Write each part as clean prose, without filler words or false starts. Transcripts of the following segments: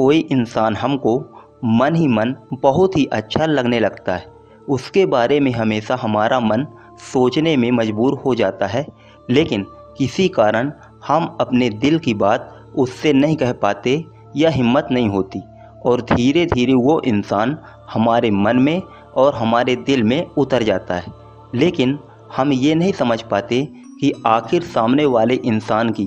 कोई इंसान हमको मन ही मन बहुत ही अच्छा लगने लगता है, उसके बारे में हमेशा हमारा मन सोचने में मजबूर हो जाता है, लेकिन किसी कारण हम अपने दिल की बात उससे नहीं कह पाते या हिम्मत नहीं होती और धीरे धीरे वो इंसान हमारे मन में और हमारे दिल में उतर जाता है। लेकिन हम ये नहीं समझ पाते कि आखिर सामने वाले इंसान की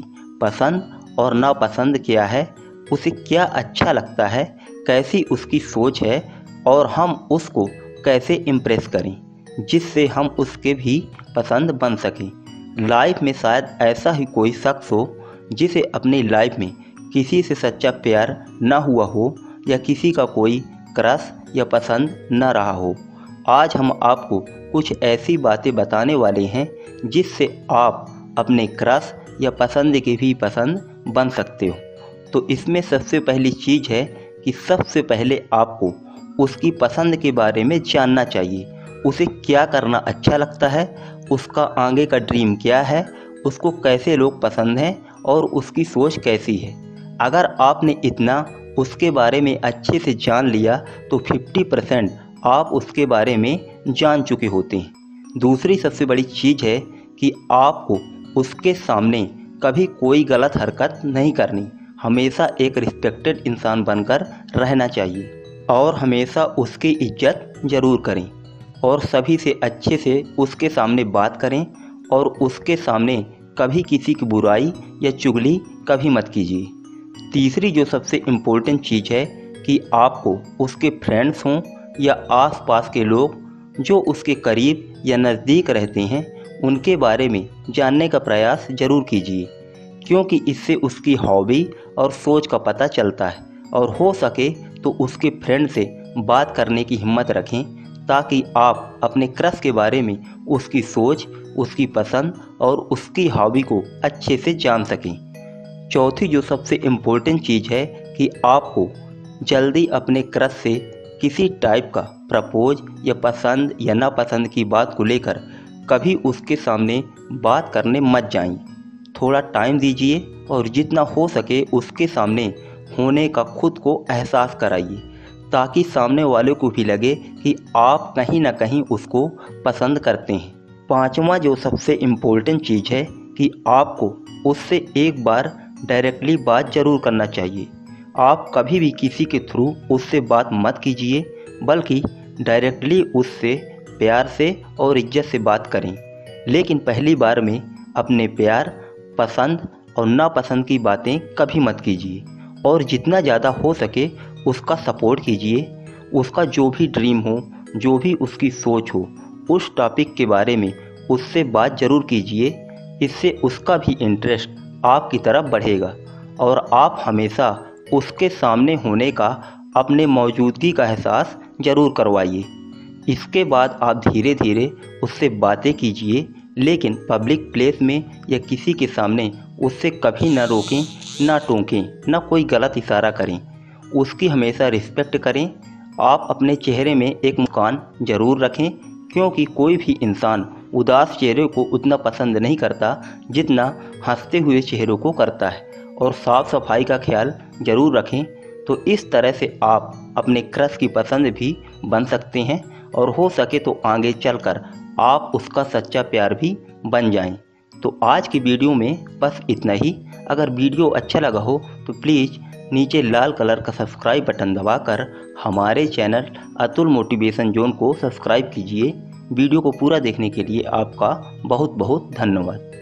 पसंद और नापसंद क्या है, उसे क्या अच्छा लगता है, कैसी उसकी सोच है और हम उसको कैसे इम्प्रेस करें जिससे हम उसके भी पसंद बन सकें। लाइफ में शायद ऐसा ही कोई शख्स हो जिसे अपनी लाइफ में किसी से सच्चा प्यार ना हुआ हो या किसी का कोई क्रश या पसंद ना रहा हो। आज हम आपको कुछ ऐसी बातें बताने वाले हैं जिससे आप अपने क्रश या पसंद के भी पसंद बन सकते हो। तो इसमें सबसे पहली चीज़ है कि सबसे पहले आपको उसकी पसंद के बारे में जानना चाहिए। उसे क्या करना अच्छा लगता है, उसका आगे का ड्रीम क्या है, उसको कैसे लोग पसंद हैं और उसकी सोच कैसी है। अगर आपने इतना उसके बारे में अच्छे से जान लिया तो 50% आप उसके बारे में जान चुके होते हैं। दूसरी सबसे बड़ी चीज़ है कि आपको उसके सामने कभी कोई गलत हरकत नहीं करनी। हमेशा एक रिस्पेक्टेड इंसान बनकर रहना चाहिए और हमेशा उसकी इज्जत ज़रूर करें और सभी से अच्छे से उसके सामने बात करें और उसके सामने कभी किसी की बुराई या चुगली कभी मत कीजिए। तीसरी जो सबसे इम्पोर्टेंट चीज़ है कि आपको उसके फ्रेंड्स हों या आसपास के लोग जो उसके करीब या नज़दीक रहते हैं उनके बारे में जानने का प्रयास ज़रूर कीजिए, क्योंकि इससे उसकी हॉबी और सोच का पता चलता है और हो सके तो उसके फ्रेंड से बात करने की हिम्मत रखें ताकि आप अपने क्रश के बारे में उसकी सोच, उसकी पसंद और उसकी हॉबी को अच्छे से जान सकें। चौथी जो सबसे इम्पोर्टेंट चीज़ है कि आपको जल्दी अपने क्रश से किसी टाइप का प्रपोज या पसंद या नापसंद की बात को लेकर कभी उसके सामने बात करने मत जाएं। थोड़ा टाइम दीजिए और जितना हो सके उसके सामने होने का खुद को एहसास कराइए ताकि सामने वाले को भी लगे कि आप कहीं ना कहीं उसको पसंद करते हैं। पांचवा जो सबसे इम्पोर्टेंट चीज़ है कि आपको उससे एक बार डायरेक्टली बात ज़रूर करना चाहिए। आप कभी भी किसी के थ्रू उससे बात मत कीजिए, बल्कि डायरेक्टली उससे प्यार से और इज्जत से बात करें। लेकिन पहली बार में अपने प्यार, पसंद और नापसंद की बातें कभी मत कीजिए और जितना ज़्यादा हो सके उसका सपोर्ट कीजिए। उसका जो भी ड्रीम हो, जो भी उसकी सोच हो, उस टॉपिक के बारे में उससे बात ज़रूर कीजिए। इससे उसका भी इंटरेस्ट आपकी तरफ बढ़ेगा और आप हमेशा उसके सामने होने का, अपने मौजूदगी का एहसास ज़रूर करवाइए। इसके बाद आप धीरे धीरे उससे बातें कीजिए, लेकिन पब्लिक प्लेस में या किसी के सामने उससे कभी ना रोकें, ना टोकें, ना कोई गलत इशारा करें। उसकी हमेशा रिस्पेक्ट करें। आप अपने चेहरे में एक मुस्कान ज़रूर रखें, क्योंकि कोई भी इंसान उदास चेहरे को उतना पसंद नहीं करता जितना हंसते हुए चेहरों को करता है। और साफ़ सफाई का ख्याल ज़रूर रखें। तो इस तरह से आप अपने क्रश की पसंद भी बन सकते हैं और हो सके तो आगे चलकर आप उसका सच्चा प्यार भी बन जाएं। तो आज की वीडियो में बस इतना ही। अगर वीडियो अच्छा लगा हो तो प्लीज़ नीचे लाल कलर का सब्सक्राइब बटन दबाकर हमारे चैनल अतुल मोटिवेशन जोन को सब्सक्राइब कीजिए। वीडियो को पूरा देखने के लिए आपका बहुत बहुत धन्यवाद।